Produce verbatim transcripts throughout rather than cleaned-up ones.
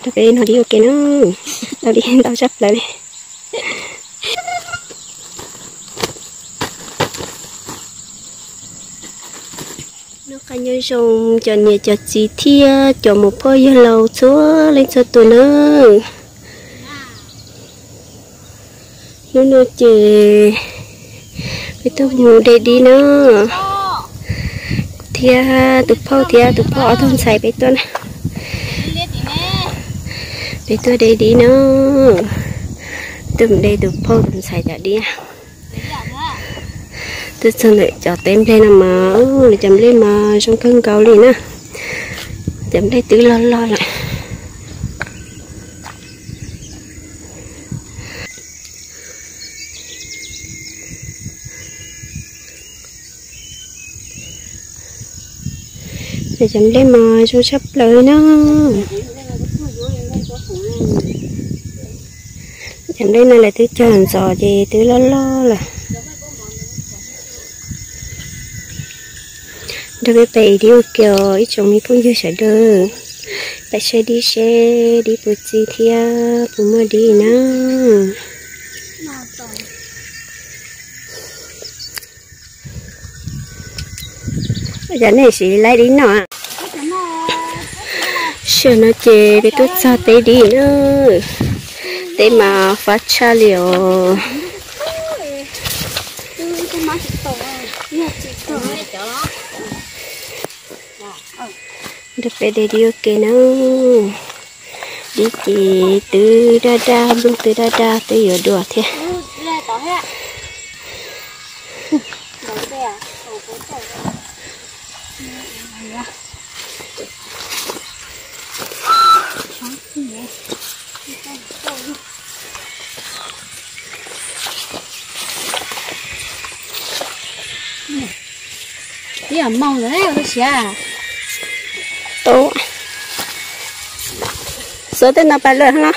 Đặc biệt nó đi ok nó tao đi tao chấp lại đi. Nó khai nhau xong cho nhà cho chị thia cho một phơi lâu chúa lên cho tụi nó nó nó chè cái tôi ngủ đây đi nó thia tụi phơi thia tụi phơi ở thôn xài bé tôi này bé tôi đây đi nó tụi đây tụi phơi thôn xài đã đi tôi xong lại cho tem đây nằm mà để chấm lên mà trong cơn cầu liền á chấm đây tự lo lo lại để chấm lên mà cho sắp lời nó chấm đây này là thứ tròn giò gì thứ lo lo là đối với bầy đi kiểu ít chồng mi cũng chưa sợ được bầy sẽ đi xe đi bữa gì thì bữa mà đi nữa bây giờ này sẽ lấy đi nọ sợ nó chê để tôi sao tới đi nữa để mà phát cha liệu được về đây đi ok nó đi chỉ từ đa đa luôn từ đa đa tới giờ đùa thế đi à mong rồi đấy cái gì à tốt số tên nào phải lừa hả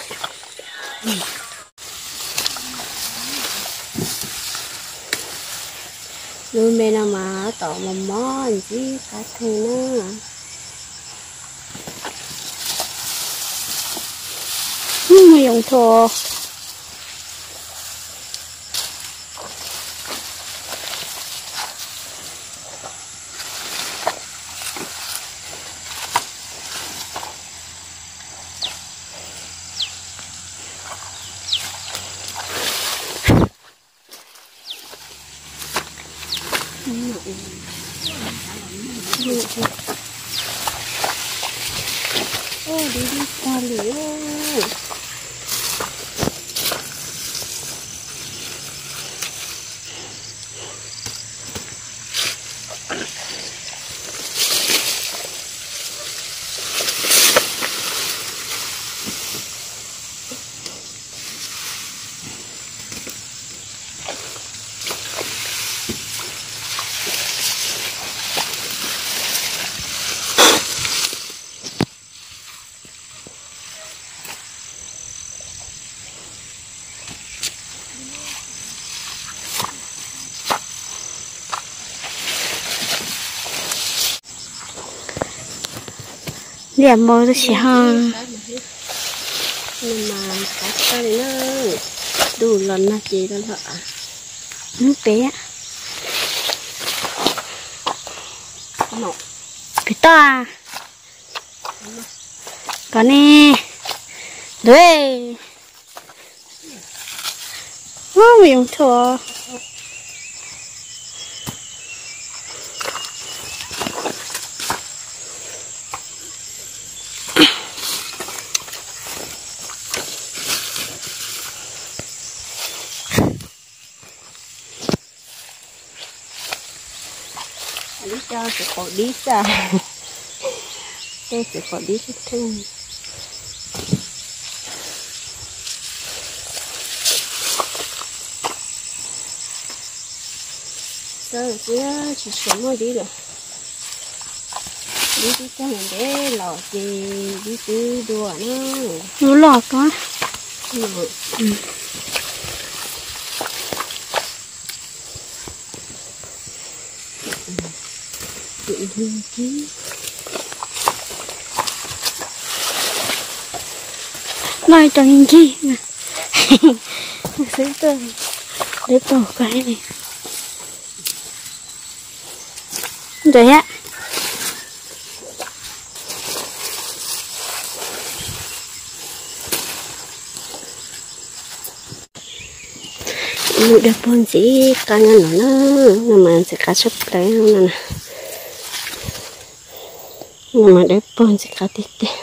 nuôi mẹ nào mà tổ mà món gì cả thế nữa không dùng thô ô đi đi qua lửa điểm mồi tôi chỉ hàng nhưng mà cá ta đấy nó đủ lần là chỉ là vợ nước bé mọc cái to có nè đấy không dùng thua đi cho sẽ có đi ra đây sẽ có đi hết thương rồi chứ chỉ sống rồi đi được đi đi cho mình để lò gì đi từ đùa nữa nó lò có ừ. Ừ. Hãy subscribe cho kênh Ghiền Mì Gõ để không bỏ lỡ nói cho anh chi nè xíu tôi để tổ cái này đấy ạ. Một đợt bồn chỉ cá nhân nó nó mà sẽ cá súp đấy nè, nhưng mà đợt bồn chỉ cá tít tít.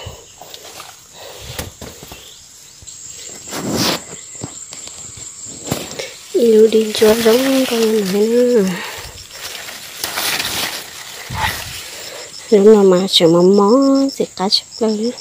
Yêu đi cho giống con này nữa, giống nào mà chỉ mắm mó sẽ cá súp đấy.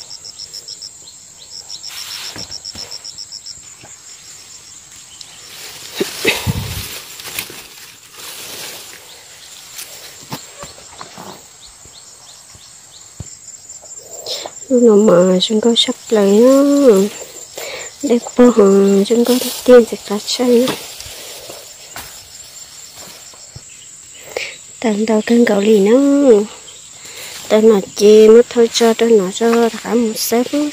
Nó mà chúng có sắp lấy nó để bơ hồng chúng có tiền thì cá chay tận đầu cân gạo lì nó tận nó chi mất thôi cho tận nó cho cả một xếp rồi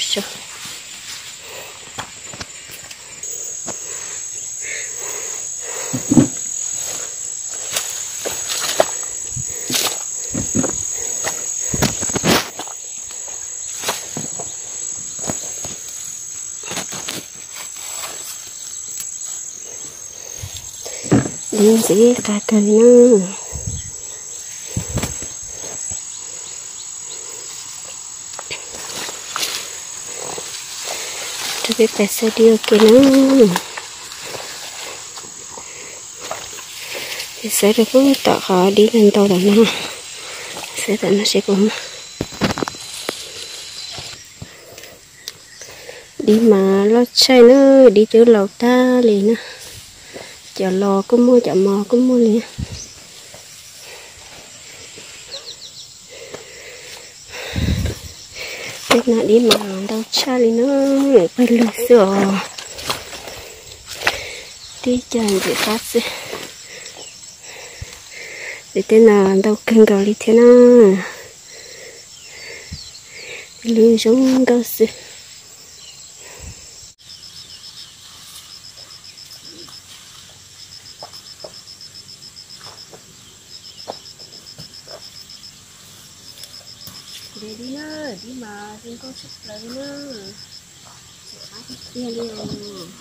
đi dễ cả cần nữa. Tôi biết phải sẽ đi kia nữa thì sẽ được cũng tạo khó đi lên tàu đó nữa sẽ tận nó sẽ cũng đi mà lo chơi nữa đi chỗ lầu ta liền nữa chợ lò có mua chợ mò có mua liền biết nào đi mà đâu cha liền nữa phải lừa sửa đi chơi gì phát gì để tên nào đâu cần gọi đi thế nào lừa giống đâu gì để đi nữa đi mà đừng có sắp lấy nữa sẽ khá thích kia đi rồi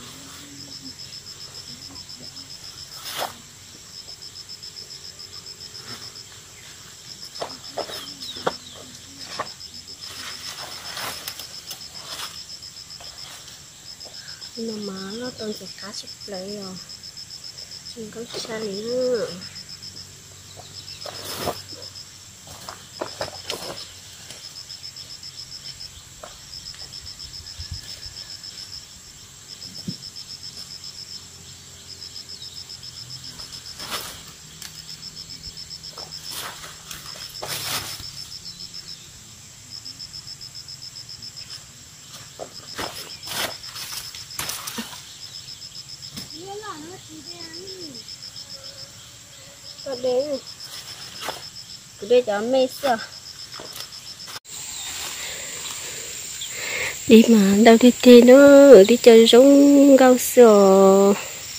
nhưng mà nó tôi sẽ khá sắp lấy rồi đừng có xa đi nữa. Có đấy cứ đây cho mê sợ đi mà đâu đi đi nữa đi chơi giống gao sò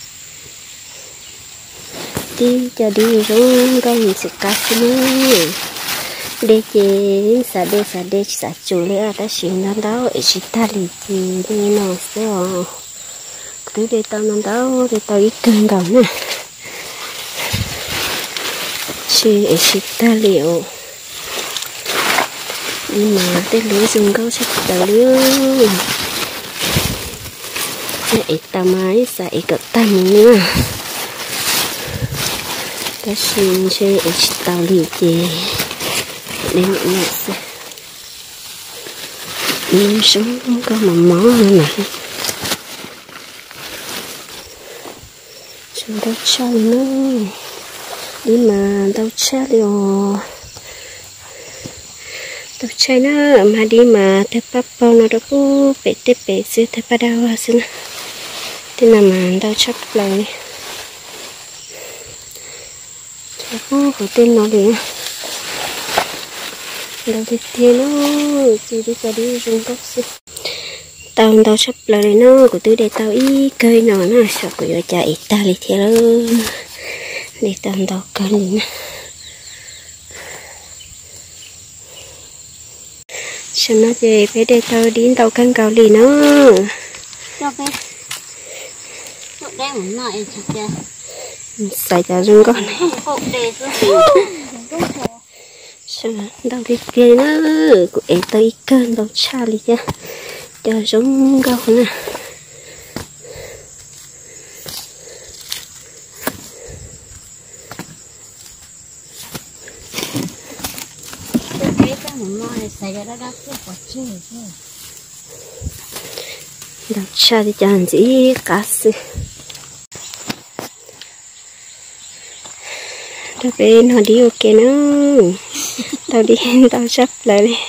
đi chơi đi giống gao gì sẽ cá nữa để chế xả đê xả đê xả chủ lẽ ta xin nó đó chỉ ta lì thì đi nó sợ cứ để tao nó đó để tao ít cân gạo nè chỉ chỉ ta liệu nhưng mà cái lưới dùng câu sẽ ta lưới để ta máy sẽ cỡ tầm nữa ta xin chơi chỉ tao liệu gì để nhẹ nhẹ sẽ nhưng sống không có mà món nữa này chúng ta chơi nữa đi mà đâu chơi rồi đâu chơi nữa mà đi mà theo papa nó đâu có bé té bé xíu theo pa đau à xíu thế nào mà đâu chấp lại đâu có có tên nó đi đâu thì tiền nó chỉ đi cả đi dùng gốc xíu tao tao sắp lại nó của tôi để tao ý cây nó nó sợ của yo chạy ta đi theo luôn để tao tao cần nè sao nó về phải để tao đi tao cần cầu lì nó cho bé chỗ đen một nồi chị cha xài cho rừng con này hộ đề sao tao đi kia nó của em tao ý cơn tao cha đi cha cho rừng con nè đào cha thì chẳng gì cả sự đào bên họ đi ok nữa tao đi tao sắp lại đi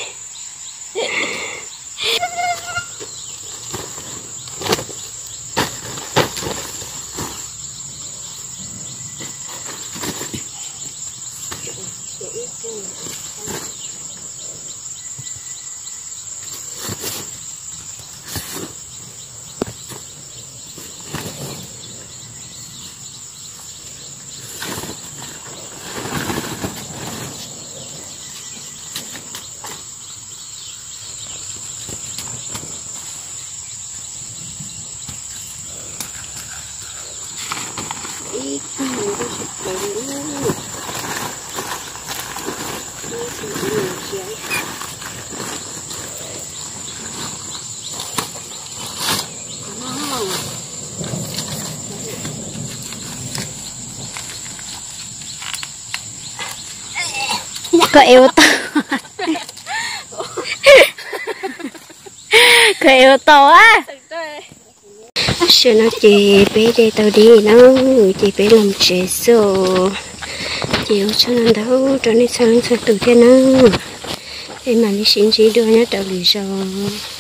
có yêu to có yêu to á sao nó chỉ bé để tao đi nó chỉ bé làm chế số chiều cho nó đâu cho nên sáng sáng từ thế nào em mà đi xin gì đưa nhá tao đi rồi